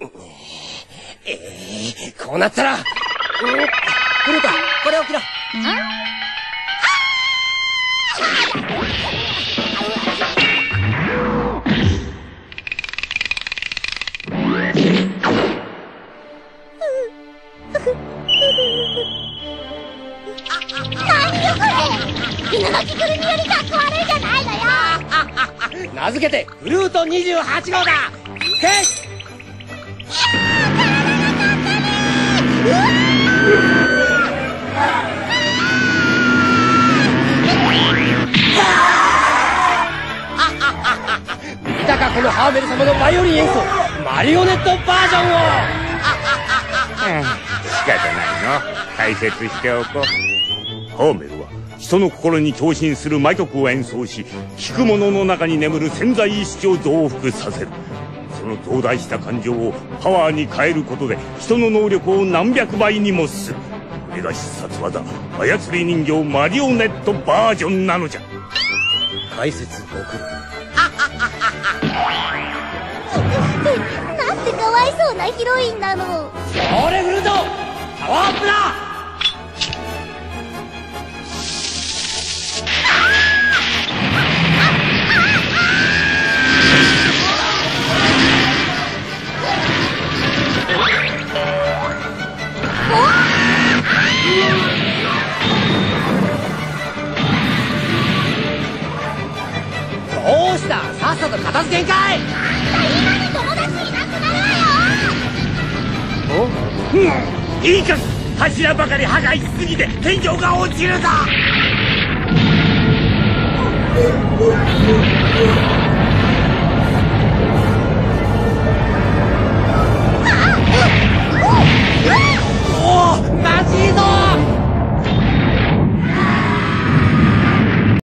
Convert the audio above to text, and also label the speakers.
Speaker 1: こうなったら、
Speaker 2: フルート、これを着ろ。
Speaker 3: 犬の着ぐるみよりかっこ悪いじゃないのよ。
Speaker 1: 名付けてフルート28号だ。行け。見たかこのハーメル様のバイオリン演奏、マリオネットバージョンを。
Speaker 4: 仕方ないの。解説しておこう。ハーメルは人の心に共振する魔曲を演奏し、聴く者の中に眠る潜在意識を増幅させる。その増大した感情をパワーに変えることで人の能力を何百倍にもする。これが必殺技、操り人形マリオネットバージョンなのじゃ。
Speaker 1: 解説送る。
Speaker 3: なんてかわいそうなヒロインなの。
Speaker 1: それフルート、パワーアップだ。どうした、さっさと片付けんかい。
Speaker 3: 今に友達いなくなるわよ。
Speaker 4: いいか、柱ばかり破壊しすぎて天井が落ちるだ。